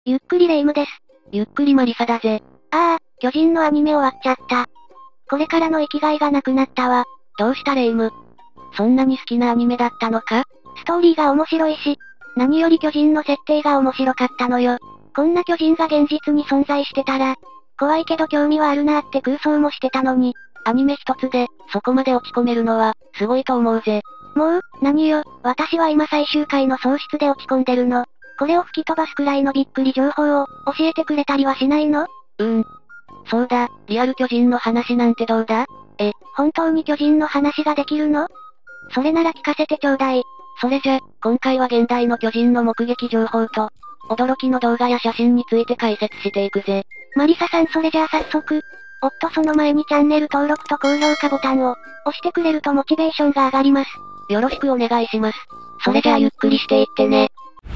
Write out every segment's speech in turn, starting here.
ゆっくりレ夢ムです。 ゆっくりマリサだぜ。 巨人のアニメ終わっちゃった。これからの生きがいがなくなったわ。 どうしたレ夢ム。そんなに好きなアニメだったのか？ ストーリーが面白いし、何より巨人の設定が面白かったのよ。こんな巨人が現実に存在してたら、怖いけど興味はあるなーって空想もしてたのに、 アニメ一つで、そこまで落ち込めるのは、すごいと思うぜ。 もう、何よ、私は今最終回の喪失で落ち込んでるの。これを吹き飛ばすくらいのびっくり情報を、教えてくれたりはしないの？ そうだ、リアル巨人の話なんてどうだ？ 本当に巨人の話ができるの？それなら聞かせてちょうだい。 それじゃ、今回は現代の巨人の目撃情報と、驚きの動画や写真について解説していくぜ。 マリサさんそれじゃあ早速。その前にチャンネル登録と高評価ボタンを、押してくれるとモチベーションが上がります。 よろしくお願いします。それじゃあゆっくりしていってね。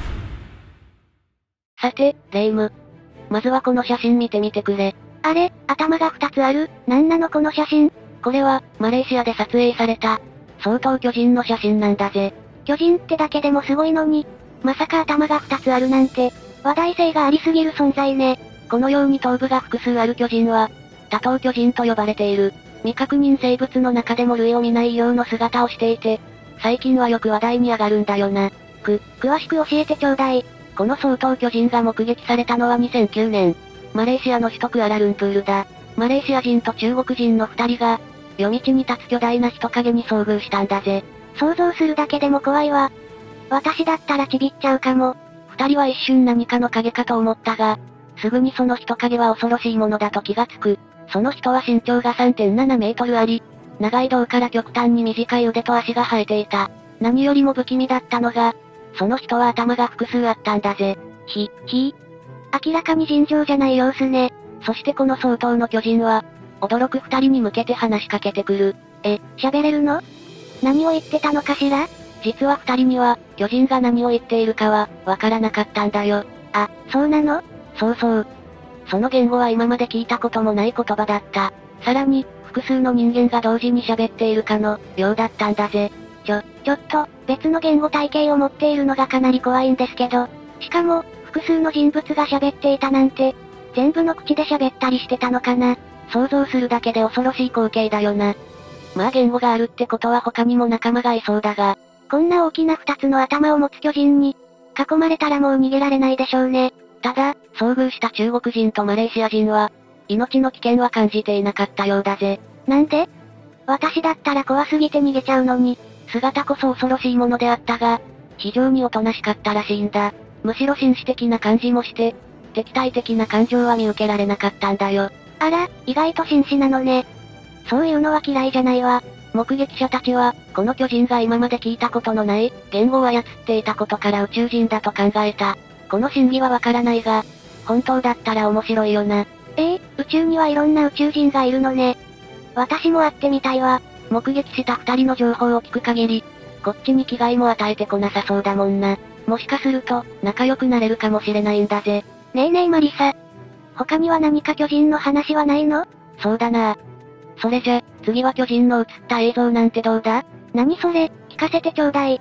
さて、レ夢ム。まずはこの写真見てみてくれ。 あれ、頭が2つある。なんなのこの写真。 これは、マレーシアで撮影された、相当巨人の写真なんだぜ。 巨人ってだけでもすごいのに、まさか頭が2つあるなんて、話題性がありすぎる存在ね。 このように頭部が複数ある巨人は、多頭巨人と呼ばれている。未確認生物の中でも類を見ないような姿をしていて、最近はよく話題に上がるんだよな。 詳しく教えてちょうだい。 この相当巨人が目撃されたのは2009年。マレーシアの首都クアラルンプールだ。マレーシア人と中国人の2人が、夜道に立つ巨大な人影に遭遇したんだぜ。 想像するだけでも怖いわ。私だったらちびっちゃうかも。 2人は一瞬何かの影かと思ったが、すぐにその人影は恐ろしいものだと気がつく。その人は身長が 3.7 メートルあり、長い胴から極端に短い腕と足が生えていた。何よりも不気味だったのが、その人は頭が複数あったんだぜ。 明らかに尋常じゃない様子ね。 そしてこの相当の巨人は、驚く2人に向けて話しかけてくる。 喋れるの？何を言ってたのかしら？ 実は2人には、巨人が何を言っているかは、わからなかったんだよ。 そうなの？ そう。その言語は今まで聞いたこともない言葉だった。さらに、複数の人間が同時に喋っているかの、ようだったんだぜ。 ちょっと、別の言語体系を持っているのがかなり怖いんですけど。しかも、複数の人物が喋っていたなんて、全部の口で喋ったりしてたのかな。 想像するだけで恐ろしい光景だよな。まあ言語があるってことは他にも仲間がいそうだが。 こんな大きな2つの頭を持つ巨人に、囲まれたらもう逃げられないでしょうね。 ただ、遭遇した中国人とマレーシア人は、命の危険は感じていなかったようだぜ。 なんで？私だったら怖すぎて逃げちゃうのに。 姿こそ恐ろしいものであったが、非常におとなしかったらしいんだ。むしろ紳士的な感じもして、敵対的な感情は見受けられなかったんだよ。 あら、意外と紳士なのね。そういうのは嫌いじゃないわ。 目撃者たちは、この巨人が今まで聞いたことのない、言語を操っていたことから宇宙人だと考えた。この真偽はわからないが、本当だったら面白いよな。 宇宙にはいろんな宇宙人がいるのね。私も会ってみたいわ。 目撃した2人の情報を聞く限り、こっちに危害も与えてこなさそうだもんな。もしかすると、仲良くなれるかもしれないんだぜ。 ねえマリサ。他には何か巨人の話はないの？ そうだな。それじゃ、次は巨人の映った映像なんてどうだ？ 何それ、聞かせてちょうだい。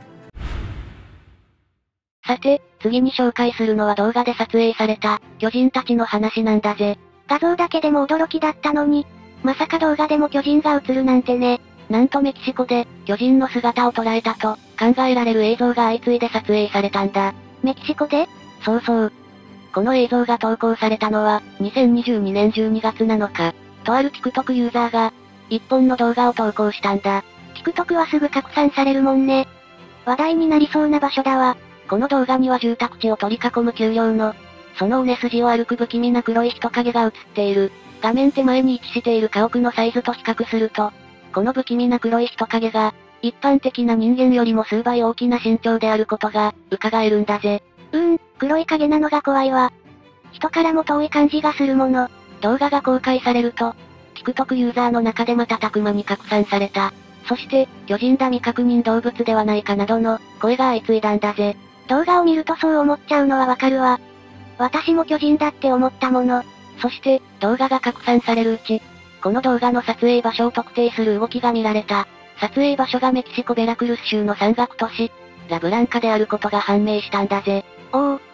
さて、次に紹介するのは動画で撮影された、巨人たちの話なんだぜ。 画像だけでも驚きだったのに、まさか動画でも巨人が映るなんてね。 なんとメキシコで、巨人の姿を捉えたと、考えられる映像が相次いで撮影されたんだ。 メキシコで？ そう。この映像が投稿されたのは、2022年12月7日。とある TikTok ユーザーが、一本の動画を投稿したんだ。 TikTok はすぐ拡散されるもんね。話題になりそうな場所だわ。 この動画には住宅地を取り囲む丘陵の、その尾根筋を歩く不気味な黒い人影が映っている。画面手前に位置している家屋のサイズと比較すると、この不気味な黒い人影が、一般的な人間よりも数倍大きな身長であることが、伺えるんだぜ。 黒い影なのが怖いわ。人からも遠い感じがするもの。 動画が公開されると、TikTok ユーザーの中で瞬く間に拡散された。そして、巨人だ未確認動物ではないかなどの、声が相次いだんだぜ。 動画を見るとそう思っちゃうのはわかるわ。私も巨人だって思ったもの。 そして、動画が拡散されるうち、この動画の撮影場所を特定する動きが見られた。撮影場所がメキシコベラクルス州の山岳都市、ラブランカであることが判明したんだぜ。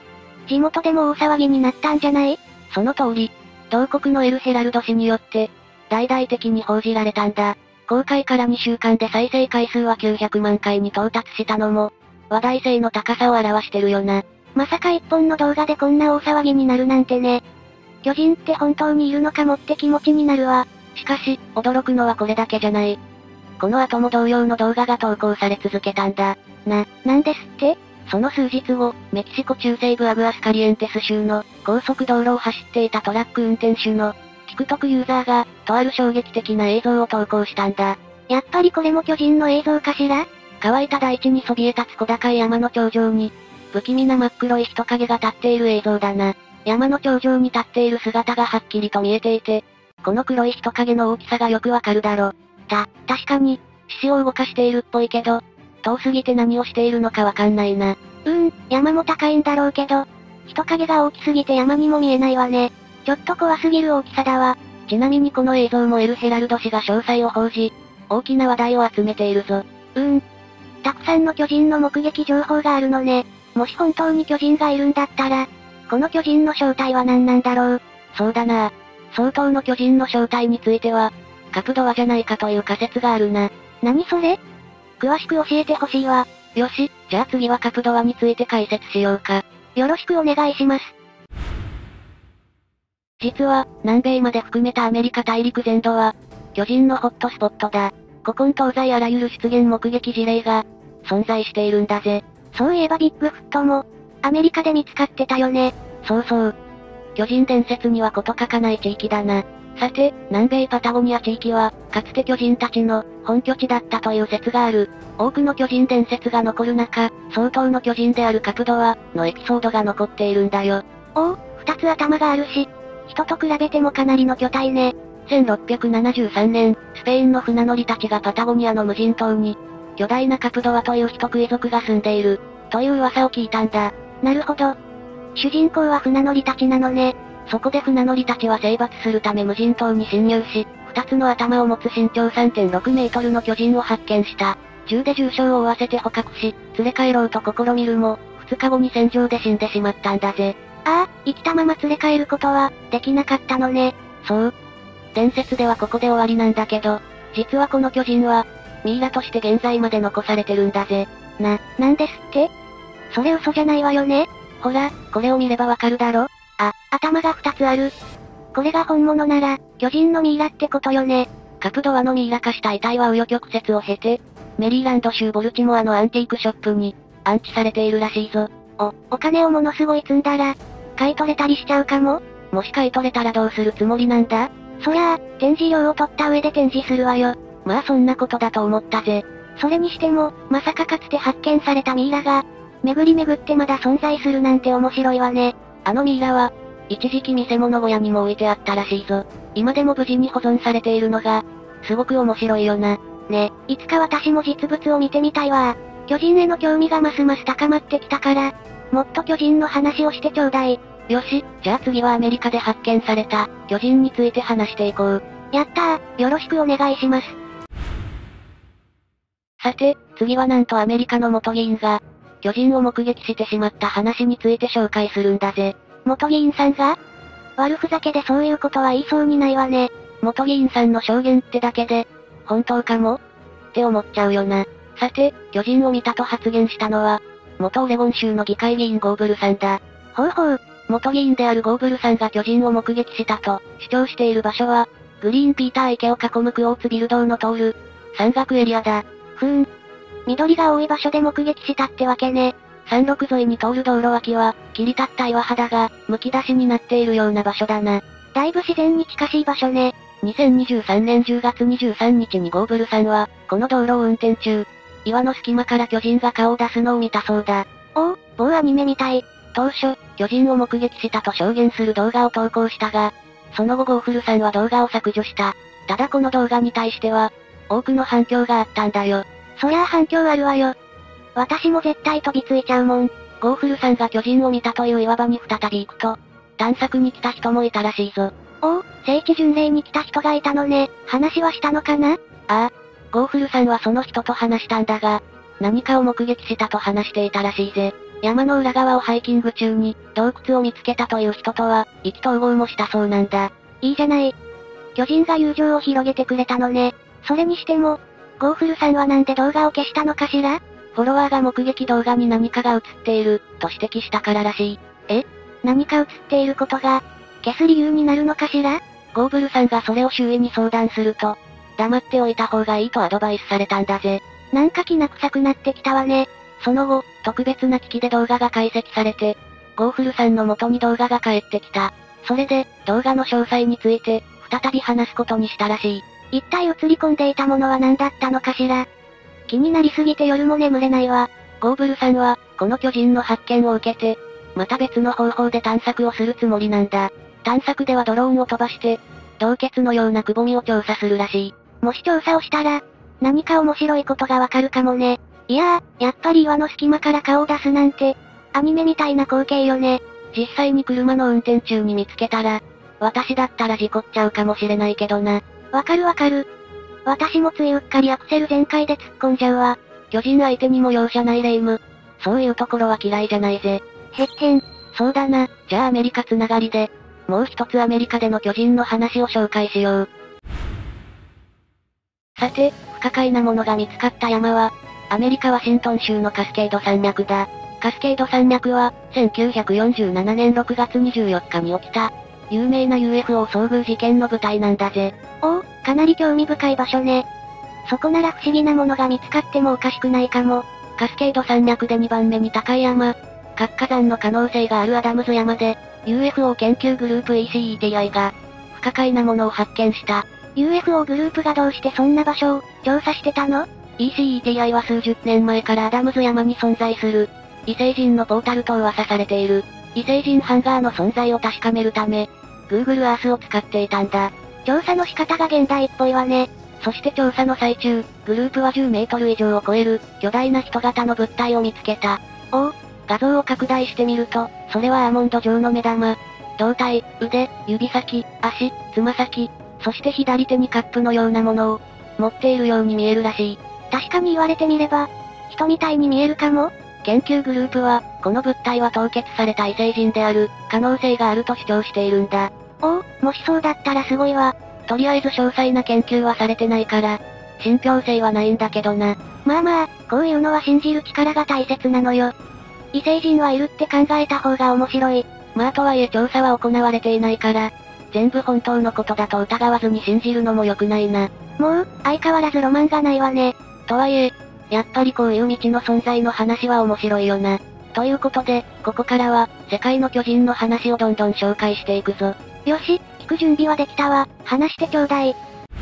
地元でも大騒ぎになったんじゃない？ その通り。同国のエルヘラルド紙によって、大々的に報じられたんだ。公開から2週間で再生回数は900万回に到達したのも、話題性の高さを表してるよな。 まさか一本の動画でこんな大騒ぎになるなんてね。巨人って本当にいるのかもって気持ちになるわ。 しかし、驚くのはこれだけじゃない。この後も同様の動画が投稿され続けたんだ。 なんですって？ その数日後、メキシコ中西部アグアスカリエンテス州の高速道路を走っていたトラック運転手のTikTokユーザーが、とある衝撃的な映像を投稿したんだ。 やっぱりこれも巨人の映像かしら？ 乾いた大地にそびえ立つ小高い山の頂上に、不気味な真っ黒い人影が立っている映像だな。山の頂上に立っている姿がはっきりと見えていて、この黒い人影の大きさがよくわかるだろ。 確かに、 獅子を動かしているっぽいけど、遠すぎて何をしているのかわかんないな。 山も高いんだろうけど、人影が大きすぎて山にも見えないわね。ちょっと怖すぎる大きさだわ。 ちなみにこの映像もエルヘラルド氏が詳細を報じ、大きな話題を集めているぞ。 たくさんの巨人の目撃情報があるのね。もし本当に巨人がいるんだったら、この巨人の正体は何なんだろう。 そうだな。相当の巨人の正体については、カプドワじゃないかという仮説があるな。 何それ？詳しく教えてほしいわ。 よし、じゃあ次はカプドワについて解説しようか。 よろしくお願いします。 実は、南米まで含めたアメリカ大陸全土は、巨人のホットスポットだ。古今東西あらゆる出現目撃事例が、存在しているんだぜ。 そういえばビッグフットも、アメリカで見つかってたよね。 そうそう。巨人伝説には事欠かない地域だな。さて、南米パタゴニア地域は、かつて巨人たちの本拠地だったという説がある。多くの巨人伝説が残る中、相当の巨人であるカプドワのエピソードが残っているんだよ。 二つ頭があるし、人と比べてもかなりの巨体ね。 1673年、スペインの船乗りたちがパタゴニアの無人島に、巨大なカプドワという人食い族が住んでいる、という噂を聞いたんだ。 なるほど。主人公は船乗りたちなのね。 そこで船乗りたちは征伐するため無人島に侵入し、二つの頭を持つ身長 3.6 メートルの巨人を発見した。銃で重傷を負わせて捕獲し、連れ帰ろうと試みるも、2日後に戦場で死んでしまったんだぜ。 生きたまま連れ帰ることは、できなかったのね。 そう。伝説ではここで終わりなんだけど、実はこの巨人は、ミイラとして現在まで残されてるんだぜ。 なんですって？それ嘘じゃないわよね？ ほら、これを見ればわかるだろ？ 頭が2つある。これが本物なら、巨人のミイラってことよね。 カプドワのミイラ化した遺体は紆余曲折を経て、メリーランド州ボルチモアのアンティークショップに、安置されているらしいぞ。 お金をものすごい積んだら、買い取れたりしちゃうかも？ もし買い取れたらどうするつもりなんだ？ そりゃあ、展示料を取った上で展示するわよ。 まあそんなことだと思ったぜ。 それにしても、まさかかつて発見されたミイラが、巡り巡ってまだ存在するなんて面白いわね。 あのミイラは、一時期見せ物小屋にも置いてあったらしいぞ。今でも無事に保存されているのが、すごく面白いよな。 ね、いつか私も実物を見てみたいわ。巨人への興味がますます高まってきたから、もっと巨人の話をしてちょうだい。 よし、じゃあ次はアメリカで発見された、巨人について話していこう。 やったー、よろしくお願いします。 さて、次はなんとアメリカの元議員が、巨人を目撃してしまった話について紹介するんだぜ。 元議員さんが？悪ふざけでそういうことは言いそうにないわね。 元議員さんの証言ってだけで、本当かも？って思っちゃうよな。さて、巨人を見たと発言したのは、元オレゴン州の議会議員ゴーブルさんだ。 ほう。 元議員であるゴーブルさんが巨人を目撃したと主張している場所は、グリーンピーター池を囲むクォーツビル道の通る、山岳エリアだ。 緑が多い場所で目撃したってわけね。 山麓沿いに通る道路脇は、切り立った岩肌が、剥き出しになっているような場所だな。 だいぶ自然に近しい場所ね。 2023年10月23日にゴーブルさんは、この道路を運転中、岩の隙間から巨人が顔を出すのを見たそうだ。 某アニメみたい。 当初、巨人を目撃したと証言する動画を投稿したが、その後ゴーフルさんは動画を削除した。ただこの動画に対しては、多くの反響があったんだよ。 そりゃあ反響あるわよ。私も絶対飛びついちゃうもん。 ゴーフルさんが巨人を見たという岩場に再び行くと、探索に来た人もいたらしいぞ。 聖地巡礼に来た人がいたのね。話はしたのかな？ ゴーフルさんはその人と話したんだが、何かを目撃したと話していたらしいぜ。 山の裏側をハイキング中に、洞窟を見つけたという人とは、意気投合もしたそうなんだ。 いいじゃない。巨人が友情を広げてくれたのね。それにしても、ゴーフルさんはなんで動画を消したのかしら？ フォロワーが目撃動画に何かが映っている、と指摘したかららしい。 何か映っていることが、消す理由になるのかしら？ ゴーブルさんがそれを周囲に相談すると、黙っておいた方がいいとアドバイスされたんだぜ。 なんか気な臭くなってきたわね。 その後、特別な機器で動画が解析されて、ゴーフルさんの元に動画が返ってきた。それで、動画の詳細について、再び話すことにしたらしい。 一体映り込んでいたものは何だったのかしら？気になりすぎて夜も眠れないわ。 ゴーブルさんは、この巨人の発見を受けて、また別の方法で探索をするつもりなんだ。探索ではドローンを飛ばして、洞穴のようなくぼみを調査するらしい。 もし調査をしたら、何か面白いことがわかるかもね。いやー、やっぱり岩の隙間から顔を出すなんて、アニメみたいな光景よね。 実際に車の運転中に見つけたら、私だったら事故っちゃうかもしれないけどな。 わかる。私もついうっかりアクセル全開で突っ込んじゃうわ。 巨人相手にも容赦ないレイム。そういうところは嫌いじゃないぜ。 へっへん。 そうだな、じゃあアメリカつながりで、もう一つアメリカでの巨人の話を紹介しよう。さて、不可解なものが見つかった山は、アメリカ・ワシントン州のカスケード山脈だ。カスケード山脈は、1947年6月24日に起きた、有名な UFO 遭遇事件の舞台なんだぜ。 おお、かなり興味深い場所ね。そこなら不思議なものが見つかってもおかしくないかも。 カスケード山脈で2番目に高い山、活火山の可能性があるアダムズ山で、UFO 研究グループ ECETI が、不可解なものを発見した。 UFO グループがどうしてそんな場所を調査してたの？ ECETI は数十年前からアダムズ山に存在する、異星人のポータルと噂されている。異星人ハンガーの存在を確かめるため、Google Earth を使っていたんだ。 調査の仕方が現代っぽいわね。 そして調査の最中、グループは10メートル以上を超える、巨大な人型の物体を見つけた。画像を拡大してみると、それはアーモンド状の目玉、胴体、腕、指先、足、つま先、そして左手にカップのようなものを、持っているように見えるらしい。 確かに言われてみれば、人みたいに見えるかも。 研究グループは、この物体は凍結された異星人である、可能性があると主張しているんだ。 もしそうだったらすごいわ。 とりあえず詳細な研究はされてないから、信憑性はないんだけどな。 まあ、こういうのは信じる力が大切なのよ。異星人はいるって考えた方が面白い。 とはいえ調査は行われていないから、全部本当のことだと疑わずに信じるのも良くないな。 もう、相変わらずロマンがないわね。 とはいえ、やっぱりこういう未知の存在の話は面白いよな。ということで、ここからは、世界の巨人の話をどんどん紹介していくぞ。 よし、聞く準備はできたわ。話してちょうだい。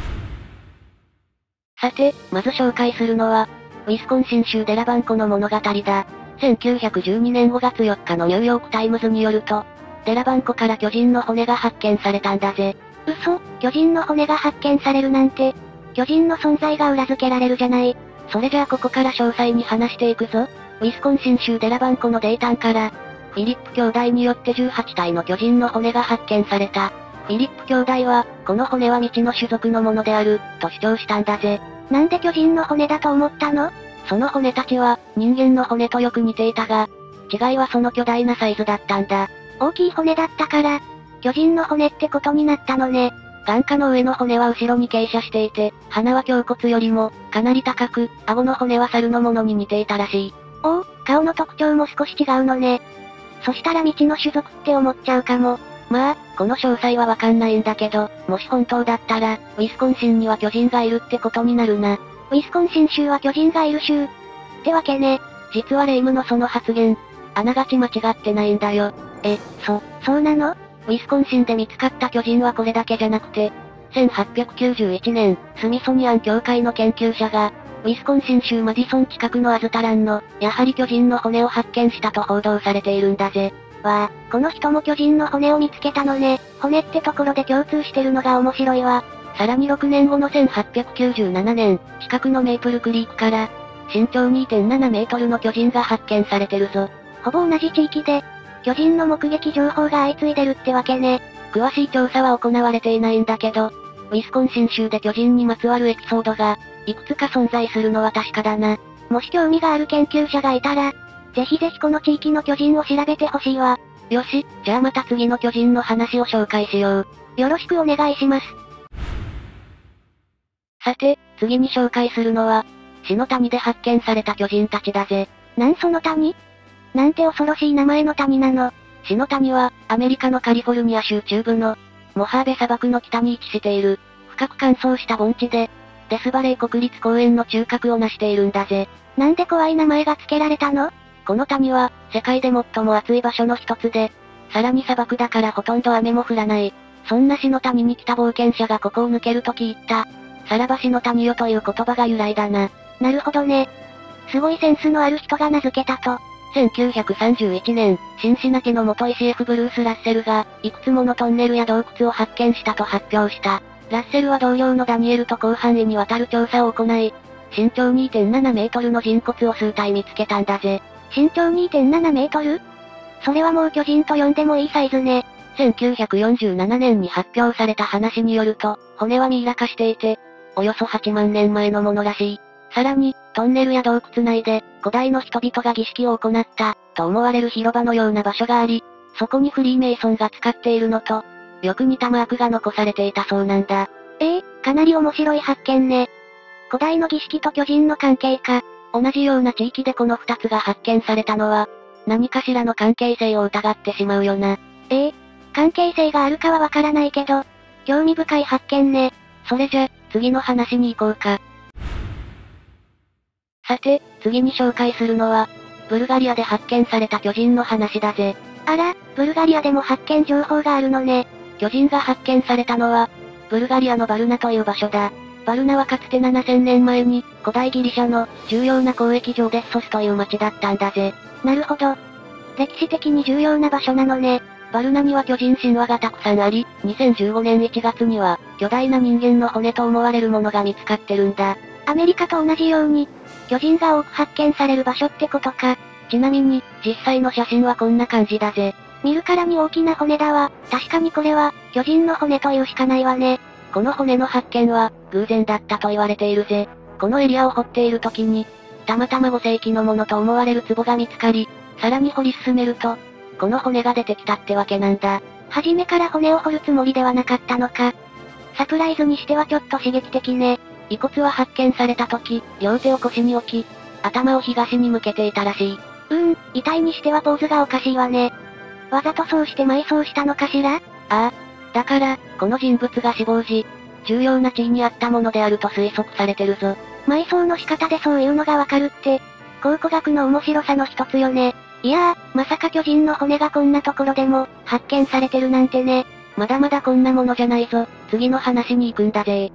さて、まず紹介するのは、ウィスコンシン州デラバンコの物語だ。1912年5月4日のニューヨークタイムズによると、デラバンコから巨人の骨が発見されたんだぜ。 嘘、巨人の骨が発見されるなんて、巨人の存在が裏付けられるじゃない。 それじゃあここから詳細に話していくぞ。ウィスコンシン州デラバンコの泥炭から、フィリップ兄弟によって18体の巨人の骨が発見された。フィリップ兄弟は、この骨は未知の種族のものである、と主張したんだぜ。 なんで巨人の骨だと思ったの？ その骨たちは、人間の骨とよく似ていたが、違いはその巨大なサイズだったんだ。 大きい骨だったから、巨人の骨ってことになったのね。 眼下の上の骨は後ろに傾斜していて、鼻は胸骨よりも、かなり高く、顎の骨は猿のものに似ていたらしい。 顔の特徴も少し違うのね。そしたら未知の種族って思っちゃうかも。 この詳細はわかんないんだけど、もし本当だったら、ウィスコンシンには巨人がいるってことになるな。 ウィスコンシン州は巨人がいる州。ってわけね。 実はレイムのその発言、あながち間違ってないんだよ。 そうなの？ ウィスコンシンで見つかった巨人はこれだけじゃなくて、1891年、スミソニアン協会の研究者が、ウィスコンシン州マディソン近くのアズタランの、やはり巨人の骨を発見したと報道されているんだぜ。 この人も巨人の骨を見つけたのね。骨ってところで共通してるのが面白いわ。 さらに6年後の1897年、近くのメイプルクリークから、身長 2.7 メートルの巨人が発見されてるぞ。 ほぼ同じ地域で、巨人の目撃情報が相次いでるってわけね。 詳しい調査は行われていないんだけど、ウィスコンシン州で巨人にまつわるエピソードが、いくつか存在するのは確かだな。 もし興味がある研究者がいたら、 ぜひぜひこの地域の巨人を調べてほしいわ。 よし、じゃあまた次の巨人の話を紹介しよう。 よろしくお願いします。 さて、次に紹介するのは、死の谷で発見された巨人たちだぜ。 なんその谷？なんて恐ろしい名前の谷なの。 死の谷は、アメリカのカリフォルニア州中部の、モハーベ砂漠の北に位置している、深く乾燥した盆地で、デスバレー国立公園の中核を成しているんだぜ。 なんで怖い名前が付けられたの？ この谷は、世界で最も暑い場所の一つで、さらに砂漠だからほとんど雨も降らない。そんな死の谷に来た冒険者がここを抜けるとき言った。さらば死の谷よという言葉が由来だな。 なるほどね。すごいセンスのある人が名付けたと。 1931年、シンシナティの元医師 F. ブルース・ラッセルが、いくつものトンネルや洞窟を発見したと発表した。ラッセルは同僚のダニエルと広範囲にわたる調査を行い、身長 2.7 メートルの人骨を数体見つけたんだぜ。 身長 2.7 メートル？それはもう巨人と呼んでもいいサイズね。 1947年に発表された話によると、骨はミイラ化していて、およそ8万年前のものらしい。さらに、トンネルや洞窟内で、古代の人々が儀式を行った、と思われる広場のような場所があり、そこにフリーメイソンが使っているのと、よく似たマークが残されていたそうなんだ。 かなり面白い発見ね。古代の儀式と巨人の関係か。 同じような地域でこの2つが発見されたのは、何かしらの関係性を疑ってしまうよな。 関係性があるかはわからないけど、興味深い発見ね。 それじゃ、次の話に行こうか。さて、次に紹介するのは、ブルガリアで発見された巨人の話だぜ。 あら、ブルガリアでも発見情報があるのね。 巨人が発見されたのは、ブルガリアのバルナという場所だ。バルナはかつて7000年前に、古代ギリシャの重要な交易場デッソスという町だったんだぜ。 なるほど。歴史的に重要な場所なのね。 バルナには巨人神話がたくさんあり、2015年1月には、巨大な人間の骨と思われるものが見つかってるんだ。 アメリカと同じように、巨人が多く発見される場所ってことか。 ちなみに、実際の写真はこんな感じだぜ。 見るからに大きな骨だわ。確かにこれは、巨人の骨というしかないわね。 この骨の発見は、偶然だったと言われているぜ。このエリアを掘っている時に、たまたま5世紀のものと思われる壺が見つかり、さらに掘り進めると、この骨が出てきたってわけなんだ。 初めから骨を掘るつもりではなかったのか。サプライズにしてはちょっと刺激的ね。 遺骨は発見された時、両手を腰に置き、頭を東に向けていたらしい。 遺体にしてはポーズがおかしいわね。わざとそうして埋葬したのかしら？ ああ。だから、この人物が死亡時、重要な地位にあったものであると推測されてるぞ。 埋葬の仕方でそういうのがわかるって、考古学の面白さの一つよね。いやー、まさか巨人の骨がこんなところでも、発見されてるなんてね。 まだまだこんなものじゃないぞ。次の話に行くんだぜ。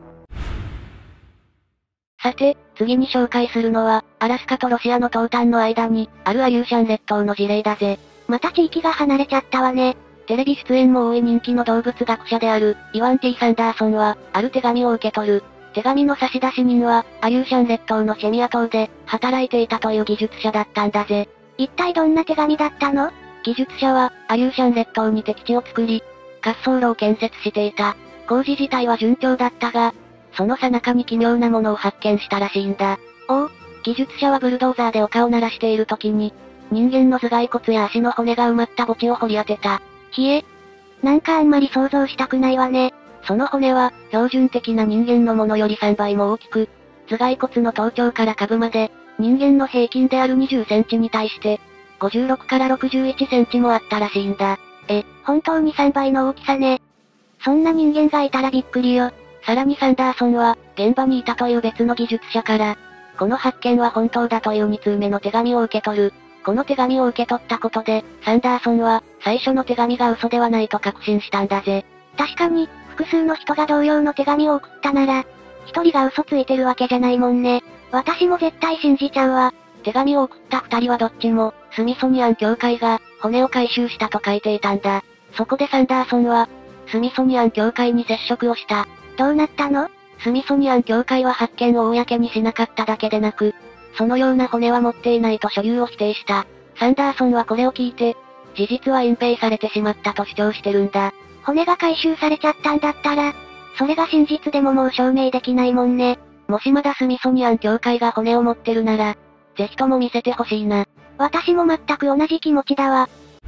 さて、次に紹介するのは、アラスカとロシアの東端の間に、あるアリューシャン列島の事例だぜ。 また地域が離れちゃったわね。 テレビ出演も多い人気の動物学者である、イワン・ティ・サンダーソンは、ある手紙を受け取る。手紙の差出人は、アリューシャン列島のチェミア島で、働いていたという技術者だったんだぜ。 一体どんな手紙だったの？ 技術者は、アリューシャン列島に敵地を作り、滑走路を建設していた。工事自体は順調だったが、その最中に奇妙なものを発見したらしいんだ。技術者はブルドーザーで丘を鳴らしている時に、人間の頭蓋骨や足の骨が埋まった墓地を掘り当てた。 なんかあんまり想像したくないわね。 その骨は、標準的な人間のものより3倍も大きく、頭蓋骨の頭頂から下部まで、人間の平均である20センチに対して、56から61センチもあったらしいんだ。 本当に3倍の大きさね。そんな人間がいたらびっくりよ。 さらにサンダーソンは、現場にいたという別の技術者から、この発見は本当だという2通目の手紙を受け取る。この手紙を受け取ったことで、サンダーソンは、最初の手紙が嘘ではないと確信したんだぜ。 確かに、複数の人が同様の手紙を送ったなら、一人が嘘ついてるわけじゃないもんね。私も絶対信じちゃうわ。 手紙を送った2人はどっちも、スミソニアン協会が、骨を回収したと書いていたんだ。そこでサンダーソンは、スミソニアン協会に接触をした。 どうなったの？ スミソニアン協会は発見を公にしなかっただけでなく、そのような骨は持っていないと所有を否定した。サンダーソンはこれを聞いて、事実は隠蔽されてしまったと主張してるんだ。 骨が回収されちゃったんだったら、それが真実でももう証明できないもんね。 もしまだスミソニアン協会が骨を持ってるなら、ぜひとも見せてほしいな。 私も全く同じ気持ちだわ。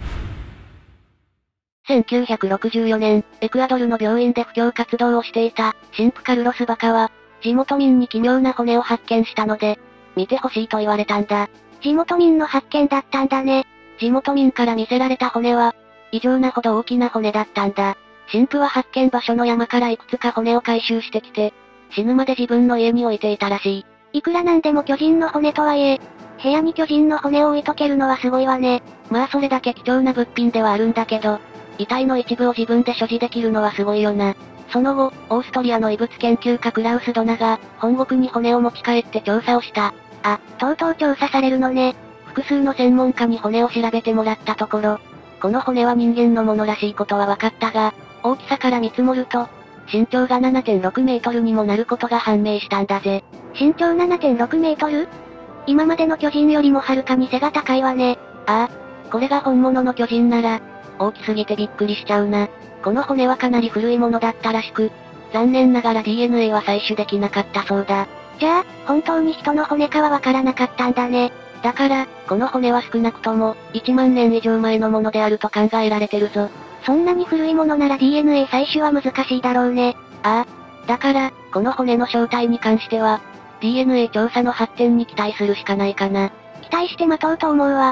1964年、エクアドルの病院で布教活動をしていた、神父カルロス・バカは、地元民に奇妙な骨を発見したので、見てほしいと言われたんだ。 地元民の発見だったんだね。 地元民から見せられた骨は、異常なほど大きな骨だったんだ。神父は発見場所の山からいくつか骨を回収してきて、死ぬまで自分の家に置いていたらしい。 いくらなんでも巨人の骨とはいえ、部屋に巨人の骨を置いとけるのはすごいわね。 まあそれだけ貴重な物品ではあるんだけど、遺体の一部を自分で所持できるのはすごいよな。その後、オーストリアの遺物研究家クラウス・ドナが、本国に骨を持ち帰って調査をした。 あ、とうとう調査されるのね。 複数の専門家に骨を調べてもらったところ、この骨は人間のものらしいことは分かったが、大きさから見積もると、身長が 7.6 メートルにもなることが判明したんだぜ。 身長 7.6 メートル？今までの巨人よりもはるかに背が高いわね。 ああ、これが本物の巨人なら、大きすぎてびっくりしちゃうな。この骨はかなり古いものだったらしく、残念ながら DNA は採取できなかったそうだ。 じゃあ、本当に人の骨かはわからなかったんだね。 だから、この骨は少なくとも、1万年以上前のものであると考えられてるぞ。 そんなに古いものなら DNA 採取は難しいだろうね。 ああ。だから、この骨の正体に関しては、DNA 調査の発展に期待するしかないかな。 期待して待とうと思うわ。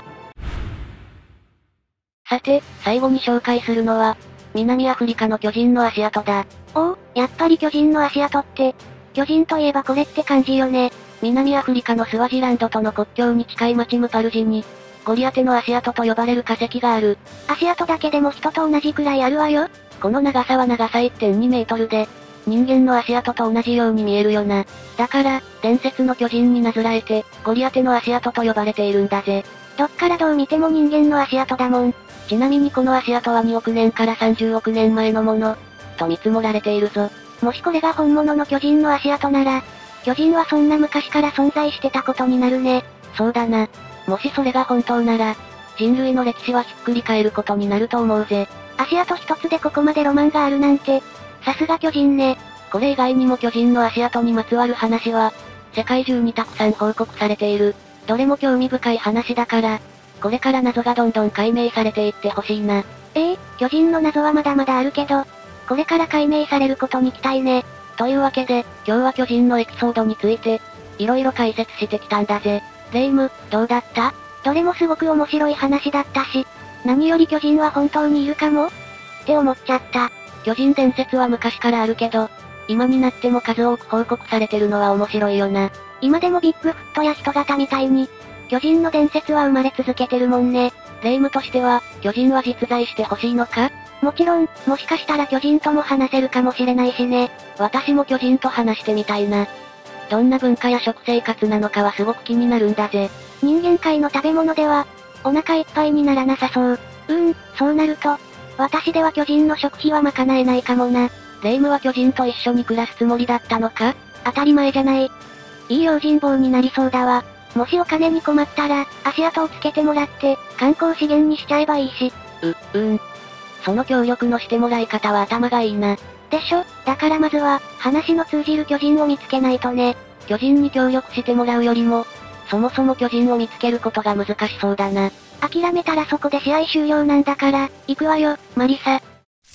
さて、最後に紹介するのは、南アフリカの巨人の足跡だ。 おお、やっぱり巨人の足跡って、巨人といえばこれって感じよね。 南アフリカのスワジランドとの国境に近い町ムパルジに、ゴリアテの足跡と呼ばれる化石がある。 足跡だけでも人と同じくらいあるわよ。 この長さは長さ 1.2 メートルで、人間の足跡と同じように見えるよな。だから、伝説の巨人になぞらえて、ゴリアテの足跡と呼ばれているんだぜ。 どっからどう見ても人間の足跡だもん。 ちなみにこの足跡は2億年から30億年前のもの、と見積もられているぞ。 もしこれが本物の巨人の足跡なら、巨人はそんな昔から存在してたことになるね。 そうだな。もしそれが本当なら、人類の歴史はひっくり返ることになると思うぜ。 足跡一つでここまでロマンがあるなんて、さすが巨人ね。 これ以外にも巨人の足跡にまつわる話は、世界中にたくさん報告されている。どれも興味深い話だから、これから謎がどんどん解明されていってほしいな。 巨人の謎はまだまだあるけど、これから解明されることに期待ね。 というわけで、今日は巨人のエピソードについて、いろいろ解説してきたんだぜ。レイム、どうだった？ どれもすごく面白い話だったし、何より巨人は本当にいるかもって思っちゃった。 巨人伝説は昔からあるけど、今になっても数多く報告されてるのは面白いよな。 今でもビッグフットや人型みたいに、巨人の伝説は生まれ続けてるもんね。 レイムとしては、巨人は実在してほしいのか？ もちろん、もしかしたら巨人とも話せるかもしれないしね。 私も巨人と話してみたいな。どんな文化や食生活なのかはすごく気になるんだぜ。 人間界の食べ物では、お腹いっぱいにならなさそう。そうなると、私では巨人の食費は賄えないかもな。 レイムは巨人と一緒に暮らすつもりだったのか？ 当たり前じゃない。いい用心棒になりそうだわ。もしお金に困ったら、足跡をつけてもらって、観光資源にしちゃえばいいし。 その協力のしてもらい方は頭がいいな。 でしょ？だからまずは、話の通じる巨人を見つけないとね。 巨人に協力してもらうよりも、そもそも巨人を見つけることが難しそうだな。 諦めたらそこで試合終了なんだから、行くわよ、マリサ。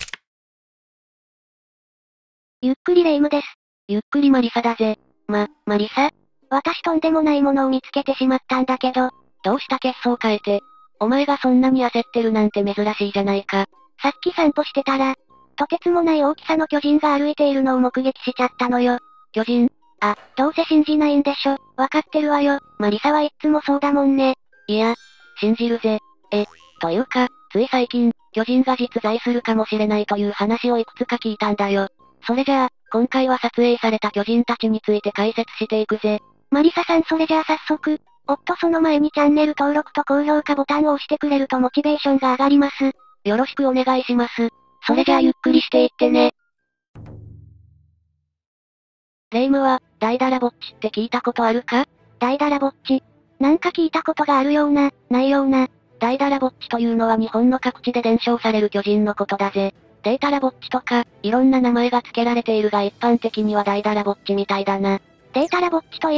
ゆっくりレイムです。 ゆっくりマリサだぜ。マリサ？ 私とんでもないものを見つけてしまったんだけど。 どうした血相変えて。お前がそんなに焦ってるなんて珍しいじゃないか。 さっき散歩してたら、とてつもない大きさの巨人が歩いているのを目撃しちゃったのよ。 巨人？ どうせ信じないんでしょ。わかってるわよ。マリサはいっつもそうだもんね。 いや、信じるぜ。というか、つい最近、巨人が実在するかもしれないという話をいくつか聞いたんだよ。それじゃあ、今回は撮影された巨人たちについて解説していくぜ。 マリサさんそれじゃあ早速、その前にチャンネル登録と高評価ボタンを押してくれるとモチベーションが上がります。 よろしくお願いします。それじゃあゆっくりしていってね。レイムは、ダイダラぼっちって聞いたことあるか？ ダイダラぼっち。なんか聞いたことがあるような、ないような。 ダイダラぼっちというのは日本の各地で伝承される巨人のことだぜ。データラぼっちとか、いろんな名前が付けられているが一般的にはダイダラぼっちみたいだな。 データラぼっちといえば、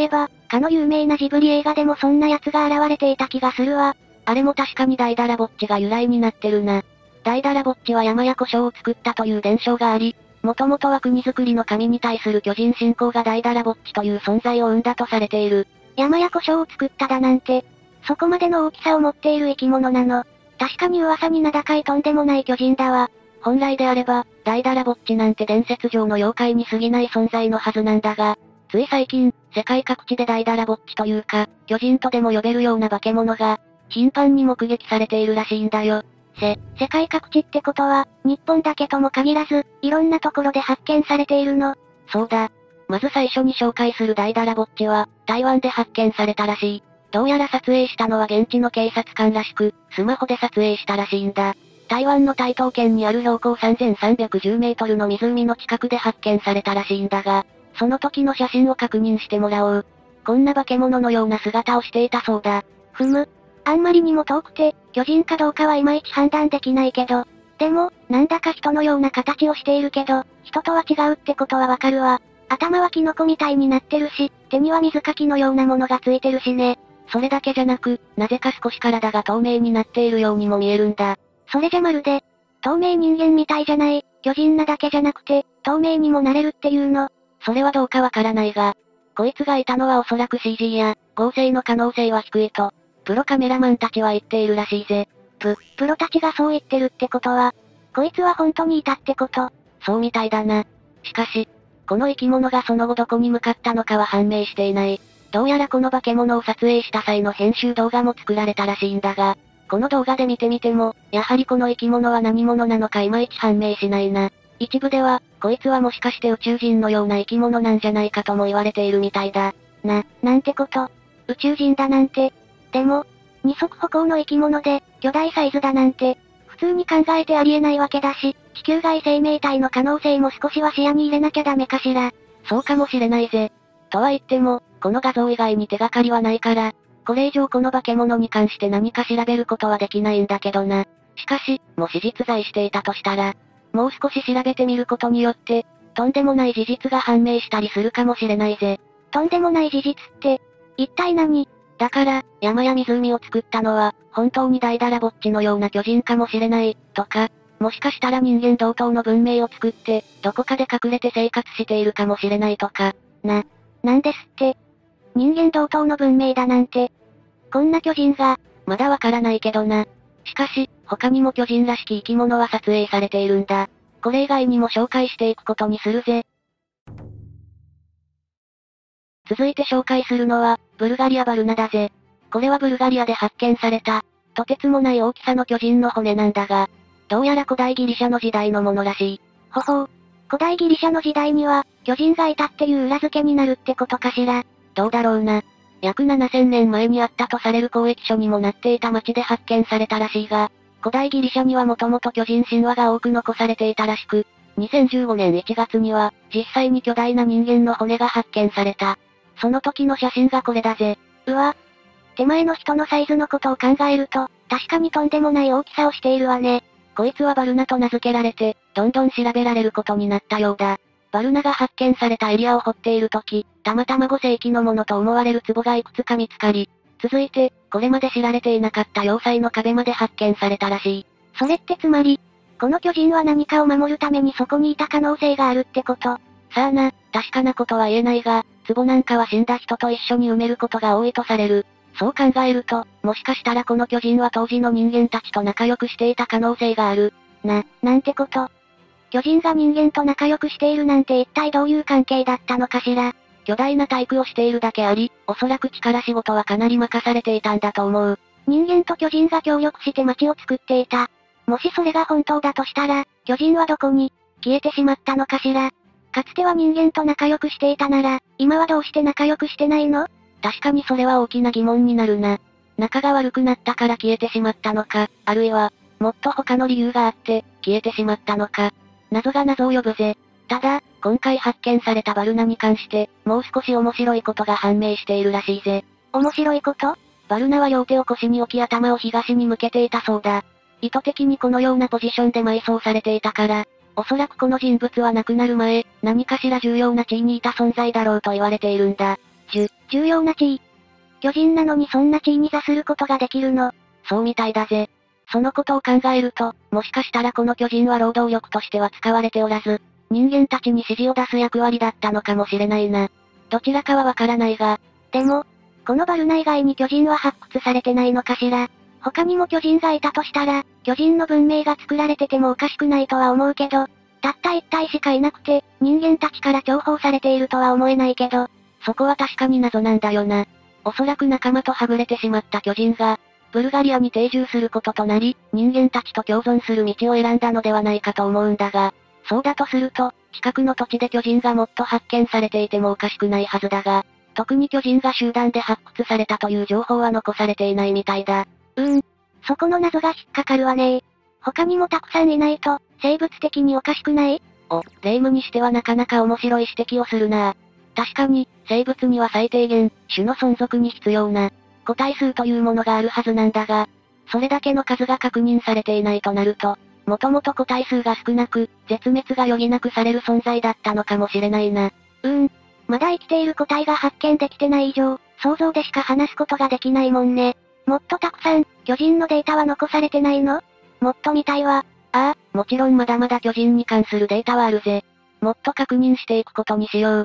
かの有名なジブリ映画でもそんな奴が現れていた気がするわ。 あれも確かにダイダラぼっちが由来になってるな。ダイダラぼっちは山や胡椒を作ったという伝承があり、もともとは国づくりの神に対する巨人信仰がダイダラぼっちという存在を生んだとされている。 山や胡椒を作っただなんて、そこまでの大きさを持っている生き物なの。確かに噂に名高いとんでもない巨人だわ。 本来であれば、ダイダラぼっちなんて伝説上の妖怪に過ぎない存在のはずなんだが、つい最近、世界各地でダイダラぼっちというか、巨人とでも呼べるような化け物が、頻繁に目撃されているらしいんだよ。 世界各地ってことは、日本だけとも限らず、いろんなところで発見されているの。 そうだ。まず最初に紹介するダイダラぼっちは、台湾で発見されたらしい。どうやら撮影したのは現地の警察官らしく、スマホで撮影したらしいんだ。台湾の台東県にある標高3310メートルの湖の近くで発見されたらしいんだが、その時の写真を確認してもらおう。こんな化け物のような姿をしていたそうだ。 あんまりにも遠くて、巨人かどうかはいまいち判断できないけど、でも、なんだか人のような形をしているけど、人とは違うってことはわかるわ。頭はキノコみたいになってるし、手には水かきのようなものがついてるしね。 それだけじゃなく、なぜか少し体が透明になっているようにも見えるんだ。 それじゃまるで、透明人間みたいじゃない、巨人なだけじゃなくて、透明にもなれるっていうの。 それはどうかわからないが、こいつがいたのはおそらく CG や、合成の可能性は低いと、プロカメラマンたちは言っているらしいぜ。 プロたちがそう言ってるってことは、こいつは本当にいたってこと。 そうみたいだな。しかし、この生き物がその後どこに向かったのかは判明していない。どうやらこの化け物を撮影した際の編集動画も作られたらしいんだが、この動画で見てみても、やはりこの生き物は何者なのかいまいち判明しないな。一部では、こいつはもしかして宇宙人のような生き物なんじゃないかとも言われているみたいだ。 なんてこと。宇宙人だなんて。でも、二足歩行の生き物で、巨大サイズだなんて、普通に考えてありえないわけだし、地球外生命体の可能性も少しは視野に入れなきゃダメかしら。 そうかもしれないぜ。とは言っても、この画像以外に手がかりはないから、これ以上この化け物に関して何か調べることはできないんだけどな。しかし、もし実在していたとしたら、もう少し調べてみることによって、とんでもない事実が判明したりするかもしれないぜ。 とんでもない事実って、一体何？ だから、山や湖を作ったのは、本当にダイダラぼっちのような巨人かもしれない、とか、もしかしたら人間同等の文明を作って、どこかで隠れて生活しているかもしれないとか。 なんですって。人間同等の文明だなんて。こんな巨人が、 まだわからないけどな。しかし、他にも巨人らしき生き物は撮影されているんだ。これ以外にも紹介していくことにするぜ。続いて紹介するのは、ブルガリアバルナだぜ。これはブルガリアで発見された、とてつもない大きさの巨人の骨なんだが、どうやら古代ギリシャの時代のものらしい。 ほほう。古代ギリシャの時代には、巨人がいたっていう裏付けになるってことかしら。 どうだろうな。約7000年前にあったとされる交易所にもなっていた町で発見されたらしいが、古代ギリシャにはもともと巨人神話が多く残されていたらしく、2015年1月には、実際に巨大な人間の骨が発見された。その時の写真がこれだぜ。 うわ。手前の人のサイズのことを考えると、確かにとんでもない大きさをしているわね。 こいつはバルナと名付けられて、どんどん調べられることになったようだ。バルナが発見されたエリアを掘っている時、たまたま5世紀のものと思われる壺がいくつか見つかり、続いて、これまで知られていなかった要塞の壁まで発見されたらしい。 それってつまり、この巨人は何かを守るためにそこにいた可能性があるってこと。 さあな、確かなことは言えないが、壺なんかは死んだ人と一緒に埋めることが多いとされる。そう考えると、もしかしたらこの巨人は当時の人間たちと仲良くしていた可能性がある。 なんてこと。巨人が人間と仲良くしているなんて一体どういう関係だったのかしら。 巨大な体育をしているだけあり、おそらく力仕事はかなり任されていたんだと思う。 人間と巨人が協力して街を作っていた。もしそれが本当だとしたら、巨人はどこに消えてしまったのかしら。かつては人間と仲良くしていたなら、今はどうして仲良くしてないの？ 確かにそれは大きな疑問になるな。仲が悪くなったから消えてしまったのか、あるいは、もっと他の理由があって、消えてしまったのか。謎が謎を呼ぶぜ。ただ、今回発見されたバルナに関して、もう少し面白いことが判明しているらしいぜ。 面白いこと？ バルナは両手を腰に置き頭を東に向けていたそうだ。意図的にこのようなポジションで埋葬されていたから、おそらくこの人物は亡くなる前、何かしら重要な地位にいた存在だろうと言われているんだ。 重要な地位。巨人なのにそんな地位に座することができるの。 そうみたいだぜ。そのことを考えると、もしかしたらこの巨人は労働力としては使われておらず、人間たちに指示を出す役割だったのかもしれないな。どちらかはわからないが。 でも、このバルナ以外に巨人は発掘されてないのかしら。他にも巨人がいたとしたら、巨人の文明が作られててもおかしくないとは思うけど、たった一体しかいなくて、人間たちから重宝されているとは思えないけど、 そこは確かに謎なんだよな。おそらく仲間とはぐれてしまった巨人が、ブルガリアに定住することとなり、人間たちと共存する道を選んだのではないかと思うんだが、そうだとすると、近くの土地で巨人がもっと発見されていてもおかしくないはずだが、特に巨人が集団で発掘されたという情報は残されていないみたいだ。 そこの謎が引っかかるわね。他にもたくさんいないと、生物的におかしくない？ 霊夢にしてはなかなか面白い指摘をするな。確かに、生物には最低限、種の存続に必要な、個体数というものがあるはずなんだが、それだけの数が確認されていないとなると、もともと個体数が少なく、絶滅が余儀なくされる存在だったのかもしれないな。 まだ生きている個体が発見できてない以上、想像でしか話すことができないもんね。もっとたくさん、巨人のデータは残されてないの？もっと見たいわ。 もちろんまだまだ巨人に関するデータはあるぜ。もっと確認していくことにしよう。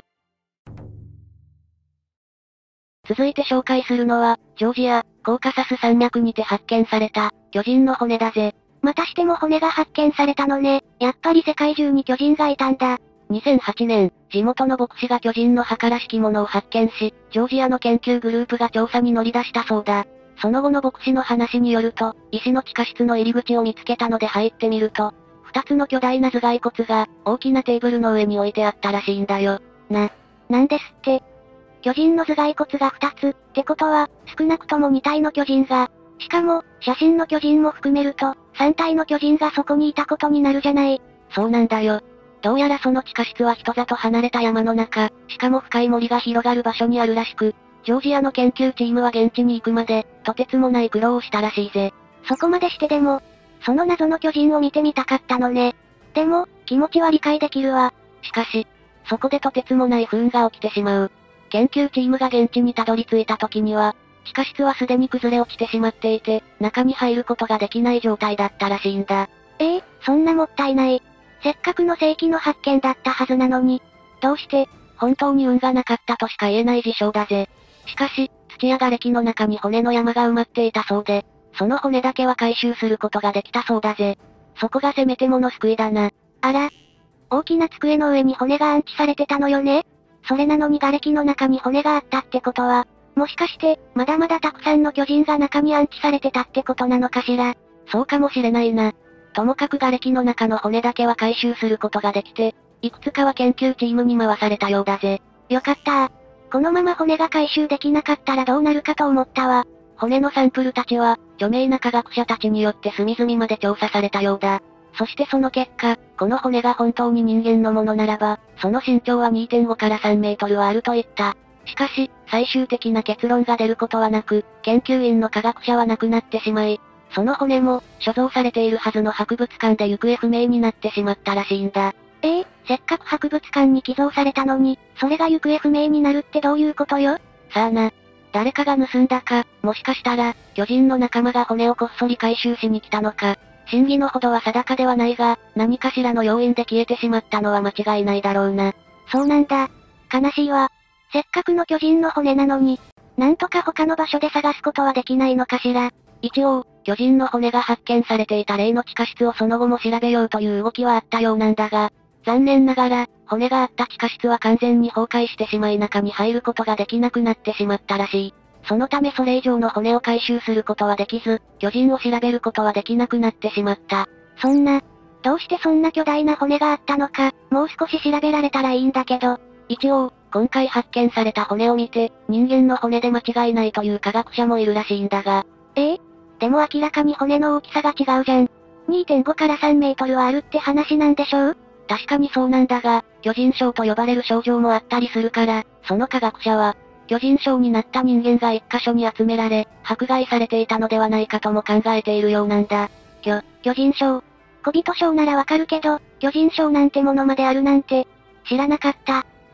続いて紹介するのは、ジョージア、コーカサス山脈にて発見された、巨人の骨だぜ。 またしても骨が発見されたのね。やっぱり世界中に巨人がいたんだ。 2008年、地元の牧師が巨人の墓らしきものを発見し、ジョージアの研究グループが調査に乗り出したそうだ。その後の牧師の話によると、石の地下室の入り口を見つけたので入ってみると、二つの巨大な頭蓋骨が、大きなテーブルの上に置いてあったらしいんだよ。 なんですって。巨人の頭蓋骨が二つ、ってことは、少なくとも二体の巨人が、しかも、写真の巨人も含めると、三体の巨人がそこにいたことになるじゃない。 そうなんだよ。どうやらその地下室は人里離れた山の中、しかも深い森が広がる場所にあるらしく、ジョージアの研究チームは現地に行くまで、とてつもない苦労をしたらしいぜ。 そこまでしてでも、その謎の巨人を見てみたかったのね。でも、気持ちは理解できるわ。 しかし、そこでとてつもない不運が起きてしまう。研究チームが現地にたどり着いた時には、地下室はすでに崩れ落ちてしまっていて、中に入ることができない状態だったらしいんだ。 そんなもったいない。せっかくの世紀の発見だったはずなのに。どうして、 本当に運がなかったとしか言えない事象だぜ。しかし、土や瓦礫の中に骨の山が埋まっていたそうで、その骨だけは回収することができたそうだぜ。そこがせめてもの救いだな。 あら。大きな机の上に骨が安置されてたのよね。それなのに瓦礫の中に骨があったってことは、もしかして、まだまだたくさんの巨人が中に安置されてたってことなのかしら。 そうかもしれないな。ともかく瓦礫の中の骨だけは回収することができて、いくつかは研究チームに回されたようだぜ。 よかったこのまま骨が回収できなかったらどうなるかと思ったわ。 骨のサンプルたちは、著名な科学者たちによって隅々まで調査されたようだ。そしてその結果、この骨が本当に人間のものならば、その身長は 2.5 から3メートルはあると言った。しかし、最終的な結論が出ることはなく、研究員の科学者は亡くなってしまい、その骨も、所蔵されているはずの博物館で行方不明になってしまったらしいんだ。 せっかく博物館に寄贈されたのに、それが行方不明になるってどういうことよ？ さあな。誰かが盗んだか、もしかしたら、巨人の仲間が骨をこっそり回収しに来たのか。真偽のほどは定かではないが、何かしらの要因で消えてしまったのは間違いないだろうな。 そうなんだ。悲しいわ。せっかくの巨人の骨なのに、なんとか他の場所で探すことはできないのかしら。 一応、巨人の骨が発見されていた例の地下室をその後も調べようという動きはあったようなんだが、残念ながら、骨があった地下室は完全に崩壊してしまい中に入ることができなくなってしまったらしい。そのためそれ以上の骨を回収することはできず、巨人を調べることはできなくなってしまった。 どうしてそんな巨大な骨があったのか、もう少し調べられたらいいんだけど。 一応、今回発見された骨を見て、人間の骨で間違いないという科学者もいるらしいんだが。 でも明らかに骨の大きさが違うじゃん。2.5 から3メートルはあるって話なんでしょう？ 確かにそうなんだが、巨人症と呼ばれる症状もあったりするから、その科学者は、巨人症になった人間が一箇所に集められ、迫害されていたのではないかとも考えているようなんだ。 巨人症。小人症ならわかるけど、巨人症なんてものまであるなんて、知らなかった。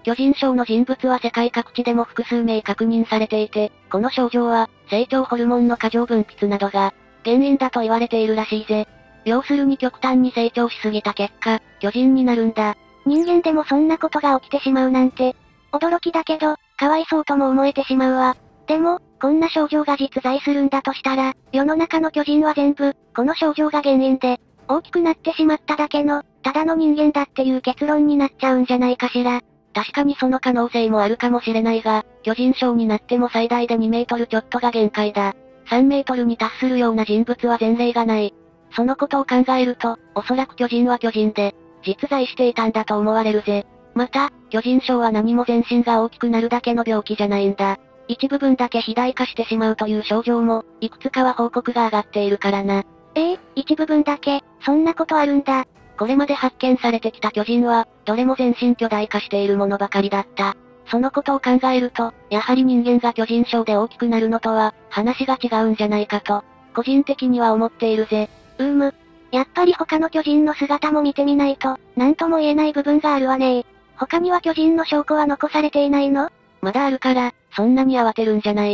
巨人症の人物は世界各地でも複数名確認されていて、この症状は、成長ホルモンの過剰分泌などが、原因だと言われているらしいぜ。要するに極端に成長しすぎた結果、巨人になるんだ。 人間でもそんなことが起きてしまうなんて、驚きだけど、かわいそうとも思えてしまうわ。でも、こんな症状が実在するんだとしたら、世の中の巨人は全部、この症状が原因で、大きくなってしまっただけの、ただの人間だっていう結論になっちゃうんじゃないかしら。 確かにその可能性もあるかもしれないが、巨人症になっても最大で2メートルちょっとが限界だ。3メートルに達するような人物は前例がない。そのことを考えると、おそらく巨人は巨人で、実在していたんだと思われるぜ。また、巨人症は何も全身が大きくなるだけの病気じゃないんだ。一部分だけ肥大化してしまうという症状も、いくつかは報告が上がっているからな。 一部分だけ、そんなことあるんだ。 これまで発見されてきた巨人は、どれも全身巨大化しているものばかりだった。そのことを考えると、やはり人間が巨人症で大きくなるのとは、話が違うんじゃないかと、個人的には思っているぜ。 やっぱり他の巨人の姿も見てみないと、なんとも言えない部分があるわね。他には巨人の証拠は残されていないの？ まだあるから、そんなに慌てるんじゃない。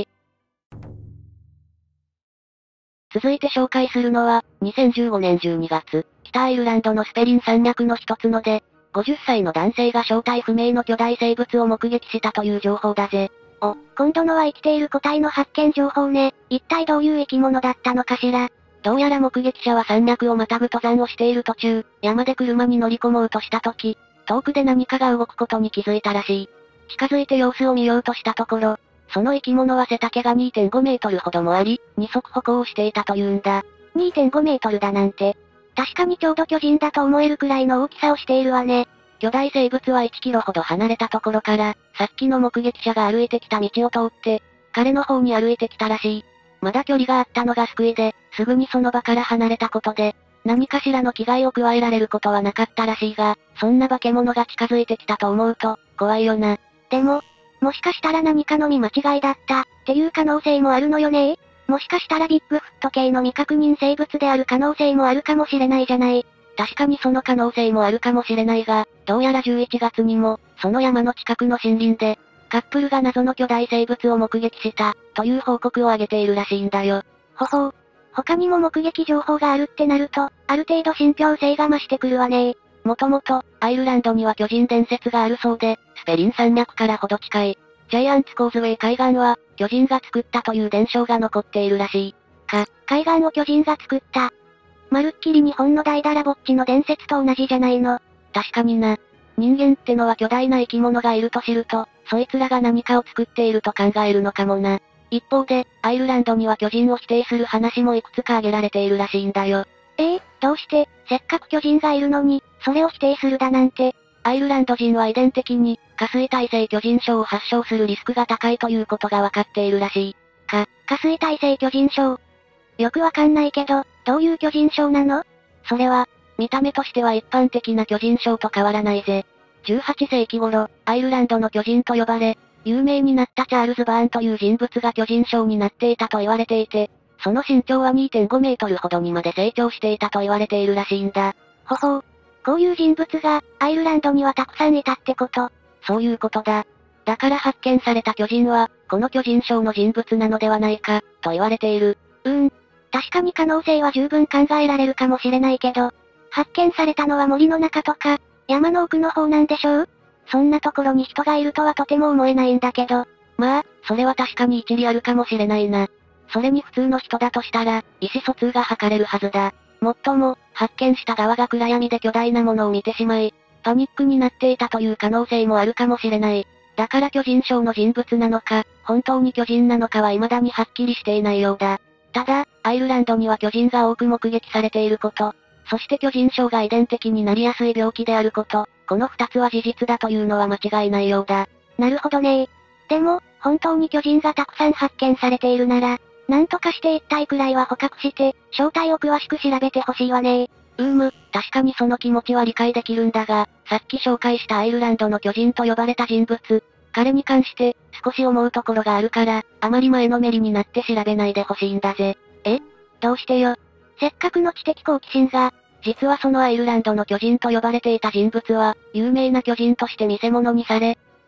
続いて紹介するのは、2015年12月、北アイルランドのスペリン山脈の一つので、50歳の男性が正体不明の巨大生物を目撃したという情報だぜ。 今度のは生きている個体の発見情報ね。一体どういう生き物だったのかしら。 どうやら目撃者は山脈をまたぐ登山をしている途中、山で車に乗り込もうとした時、遠くで何かが動くことに気づいたらしい。近づいて様子を見ようとしたところ、その生き物は背丈が2.5メートルほどもあり、二足歩行をしていたというんだ。 2.5メートルだなんて。確かにちょうど巨人だと思えるくらいの大きさをしているわね。 巨大生物は1キロほど離れたところから、さっきの目撃者が歩いてきた道を通って、彼の方に歩いてきたらしい。まだ距離があったのが救いで、すぐにその場から離れたことで、何かしらの危害を加えられることはなかったらしいが、そんな化け物が近づいてきたと思うと、怖いよな。 でも、もしかしたら何かの見間違いだった、っていう可能性もあるのよね。もしかしたらビッグフット系の未確認生物である可能性もあるかもしれないじゃない。 確かにその可能性もあるかもしれないが、どうやら11月にも、その山の近くの森林で、カップルが謎の巨大生物を目撃した、という報告を上げているらしいんだよ。 他にも目撃情報があるってなると、ある程度信憑性が増してくるわね。 もともと、アイルランドには巨人伝説があるそうで、スペリン山脈からほど近い、ジャイアンツコーズウェイ海岸は、巨人が作ったという伝承が残っているらしい。 海岸を巨人が作った。まるっきり日本の大だらぼっちの伝説と同じじゃないの。 確かにな。人間ってのは巨大な生き物がいると知ると、そいつらが何かを作っていると考えるのかもな。一方で、アイルランドには巨人を否定する話もいくつか挙げられているらしいんだよ。 どうして、せっかく巨人がいるのに、それを否定するだなんて。 アイルランド人は遺伝的に、下垂体性巨人症を発症するリスクが高いということがわかっているらしい。 下垂体性巨人症。よくわかんないけど、どういう巨人症なの？ それは、見た目としては一般的な巨人症と変わらないぜ。18世紀頃、アイルランドの巨人と呼ばれ、有名になったチャールズ・バーンという人物が巨人症になっていたと言われていて、その身長は2.5メートルほどにまで成長していたと言われているらしいんだ。 こういう人物が、アイルランドにはたくさんいたってこと？ そういうことだ。だから発見された巨人は、この巨人症の人物なのではないか、と言われている。 確かに可能性は十分考えられるかもしれないけど、発見されたのは森の中とか、山の奥の方なんでしょう？そんなところに人がいるとはとても思えないんだけど。 まあ、それは確かに一理あるかもしれないな。それに普通の人だとしたら、意思疎通が図れるはずだ。もっとも、発見した側が暗闇で巨大なものを見てしまい、パニックになっていたという可能性もあるかもしれない。だから巨人症の人物なのか、本当に巨人なのかは未だにはっきりしていないようだ。ただ、アイルランドには巨人が多く目撃されていること、そして巨人症が遺伝的になりやすい病気であること、この二つは事実だというのは間違いないようだ。 なるほどね。でも、本当に巨人がたくさん発見されているなら、なんとかして一体くらいは捕獲して、正体を詳しく調べてほしいわね。 確かにその気持ちは理解できるんだが、さっき紹介したアイルランドの巨人と呼ばれた人物、彼に関して、少し思うところがあるから、あまり前のめりになって調べないでほしいんだぜ。 どうしてよ。せっかくの知的好奇心が、 実はそのアイルランドの巨人と呼ばれていた人物は、有名な巨人として見せ物にされ、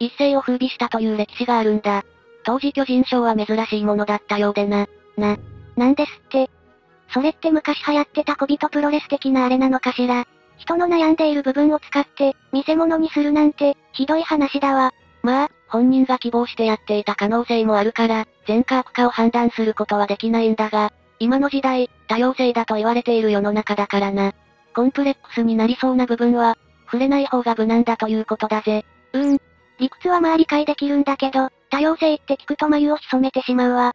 一世を風靡したという歴史があるんだ。当時巨人賞は珍しいものだったようでな。 なんですって。それって昔流行ってた小人プロレス的なあれなのかしら。人の悩んでいる部分を使って、見せ物にするなんて、ひどい話だわ。 まあ、本人が希望してやっていた可能性もあるから、善か悪かを判断することはできないんだが、今の時代、多様性だと言われている世の中だからな。コンプレックスになりそうな部分は、触れない方が無難だということだぜ。 理屈はまあ理解できるんだけど、多様性って聞くと眉を潜めてしまうわ。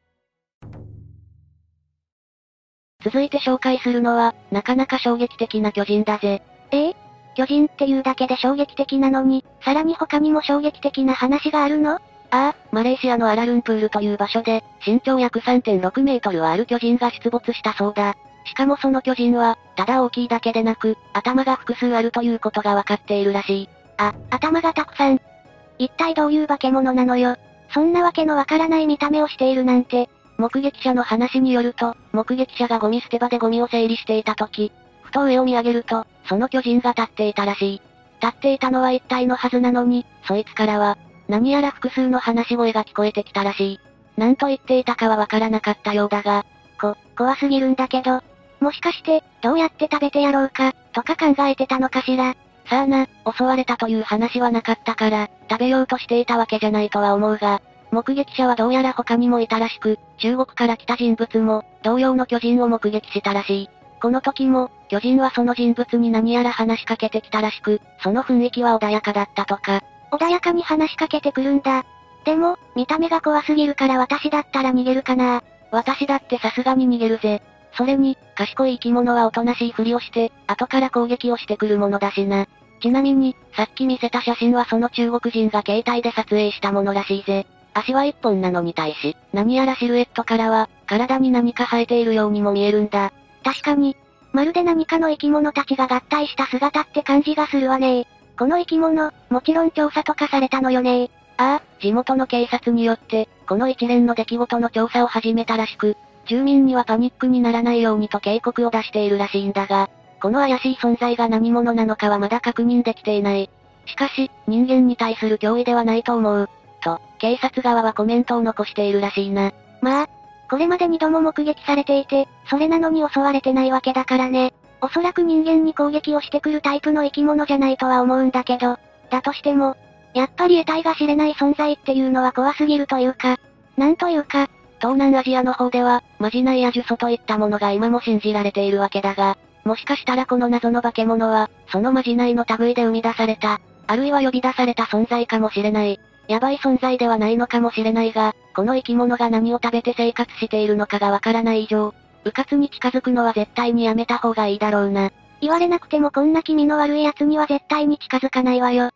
続いて紹介するのは、なかなか衝撃的な巨人だぜ。 巨人っていうだけで衝撃的なのに、さらに他にも衝撃的な話があるの？ マレーシアのアラルンプールという場所で、身長約 3.6 メートルはある巨人が出没したそうだ。しかもその巨人は、ただ大きいだけでなく、頭が複数あるということがわかっているらしい。 頭がたくさん。一体どういう化け物なのよ。そんなわけのわからない見た目をしているなんて。 目撃者の話によると、目撃者がゴミ捨て場でゴミを整理していた時、ふと上を見上げると、その巨人が立っていたらしい。立っていたのは一体のはずなのに、そいつからは、何やら複数の話し声が聞こえてきたらしい。何と言っていたかはわからなかったようだが、 怖すぎるんだけど。もしかして、どうやって食べてやろうか、とか考えてたのかしら。 さあな、襲われたという話はなかったから、食べようとしていたわけじゃないとは思うが、目撃者はどうやら他にもいたらしく、中国から来た人物も、同様の巨人を目撃したらしい。この時も、巨人はその人物に何やら話しかけてきたらしく、その雰囲気は穏やかだったとか。 穏やかに話しかけてくるんだ。でも、見た目が怖すぎるから私だったら逃げるかな。 私だってさすがに逃げるぜ。それに、賢い生き物はおとなしいふりをして、後から攻撃をしてくるものだしな。ちなみに、さっき見せた写真はその中国人が携帯で撮影したものらしいぜ。足は一本なのに対し、何やらシルエットからは、体に何か生えているようにも見えるんだ。 確かに、まるで何かの生き物たちが合体した姿って感じがするわね。この生き物、もちろん調査とかされたのよね。 地元の警察によって、この一連の出来事の調査を始めたらしく、住民にはパニックにならないようにと警告を出しているらしいんだが、この怪しい存在が何者なのかはまだ確認できていない。しかし、人間に対する脅威ではないと思う。と、警察側はコメントを残しているらしいな。 まあ、これまで2度も目撃されていて、それなのに襲われてないわけだからね。おそらく人間に攻撃をしてくるタイプの生き物じゃないとは思うんだけど、だとしても、やっぱり得体が知れない存在っていうのは怖すぎるというか、なんというか、 東南アジアの方では、まじないや呪詛といったものが今も信じられているわけだが、もしかしたらこの謎の化け物は、そのまじないの類で生み出された、あるいは呼び出された存在かもしれない。やばい存在ではないのかもしれないが、この生き物が何を食べて生活しているのかがわからない以上、迂闊に近づくのは絶対にやめた方がいいだろうな。 言われなくてもこんな気味の悪い奴には絶対に近づかないわよ。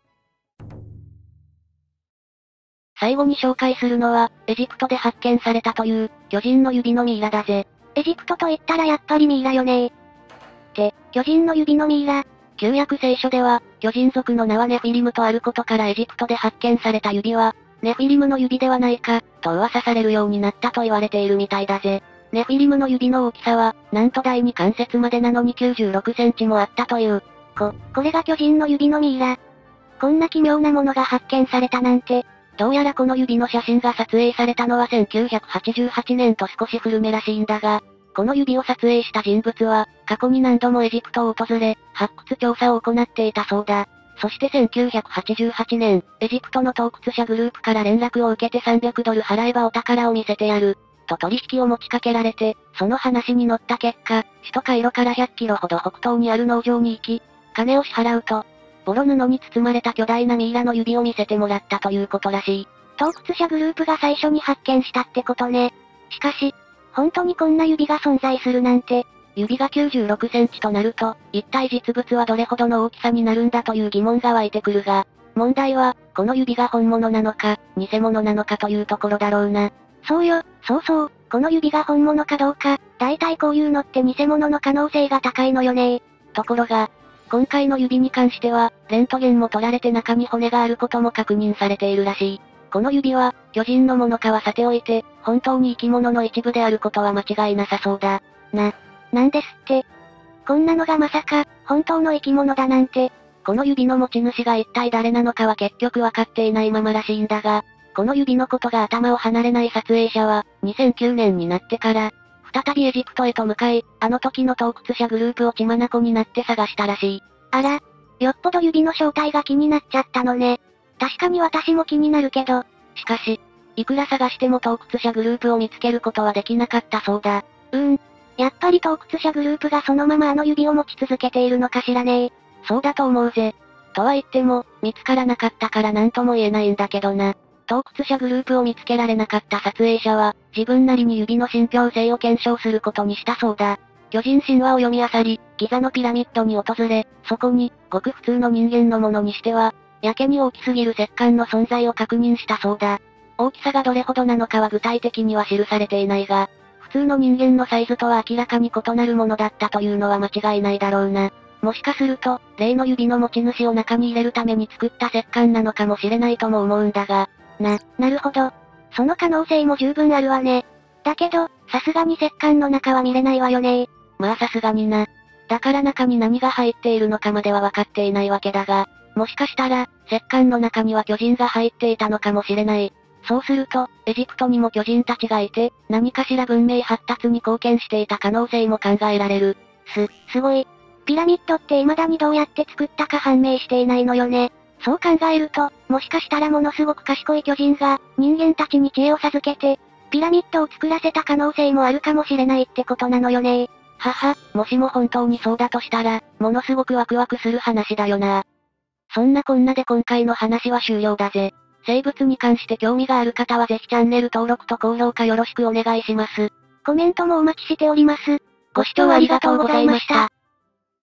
最後に紹介するのは、エジプトで発見されたという、巨人の指のミイラだぜ。 エジプトと言ったらやっぱりミイラよね。巨人の指のミイラ。 旧約聖書では、巨人族の名はネフィリムとあることからエジプトで発見された指は、ネフィリムの指ではないか、と噂されるようになったと言われているみたいだぜ。ネフィリムの指の大きさは、なんと第2関節までなのに96センチもあったという。 これが巨人の指のミイラ。こんな奇妙なものが発見されたなんて。 どうやらこの指の写真が撮影されたのは1988年と少し古めらしいんだが、この指を撮影した人物は、過去に何度もエジプトを訪れ、発掘調査を行っていたそうだ。そして1988年、エジプトの盗掘者グループから連絡を受けて$300払えばお宝を見せてやる、と取引を持ちかけられて、その話に乗った結果、首都カイロから100キロほど北東にある農場に行き、金を支払うと、ボロ布に包まれた巨大なミイラの指を見せてもらったということらしい。 盗掘者グループが最初に発見したってことね。しかし、本当にこんな指が存在するなんて。 指が96センチとなると、一体実物はどれほどの大きさになるんだという疑問が湧いてくるが、問題は、この指が本物なのか、偽物なのかというところだろうな。 そうよ、そう、この指が本物かどうか、大体こういうのって偽物の可能性が高いのよね。 ところが、今回の指に関しては、レントゲンも取られて中に骨があることも確認されているらしい。この指は、巨人のものかはさておいて、本当に生き物の一部であることは間違いなさそうだ。 なんですって。こんなのがまさか、本当の生き物だなんて。 この指の持ち主が一体誰なのかは結局わかっていないままらしいんだが、この指のことが頭を離れない撮影者は、2009年になってから、再びエジプトへと向かい、あの時の盗掘者グループを血眼になって探したらしい。 あら、よっぽど指の正体が気になっちゃったのね。確かに私も気になるけど。 しかし、いくら探しても盗掘者グループを見つけることはできなかったそうだ。 やっぱり盗掘者グループがそのままあの指を持ち続けているのかしらね。 そうだと思うぜ。とは言っても、見つからなかったから何とも言えないんだけどな。盗掘者グループを見つけられなかった撮影者は、自分なりに指の信憑性を検証することにしたそうだ。巨人神話を読み漁り、ギザのピラミッドに訪れ、そこに、ごく普通の人間のものにしては、やけに大きすぎる石棺の存在を確認したそうだ。大きさがどれほどなのかは具体的には記されていないが、普通の人間のサイズとは明らかに異なるものだったというのは間違いないだろうな。もしかすると、例の指の持ち主を中に入れるために作った石棺なのかもしれないとも思うんだが。 なるほど。その可能性も十分あるわね。だけど、さすがに石棺の中は見れないわよね。 まあさすがにな。だから中に何が入っているのかまでは分かっていないわけだが、もしかしたら、石棺の中には巨人が入っていたのかもしれない。そうすると、エジプトにも巨人たちがいて、何かしら文明発達に貢献していた可能性も考えられる。 すごい。ピラミッドって未だにどうやって作ったか判明していないのよね。そう考えると、もしかしたらものすごく賢い巨人が、人間たちに知恵を授けて、ピラミッドを作らせた可能性もあるかもしれないってことなのよね。 もしも本当にそうだとしたら、ものすごくワクワクする話だよな。そんなこんなで今回の話は終了だぜ。生物に関して興味がある方はぜひチャンネル登録と高評価よろしくお願いします。 コメントもお待ちしております。 ご視聴ありがとうございました。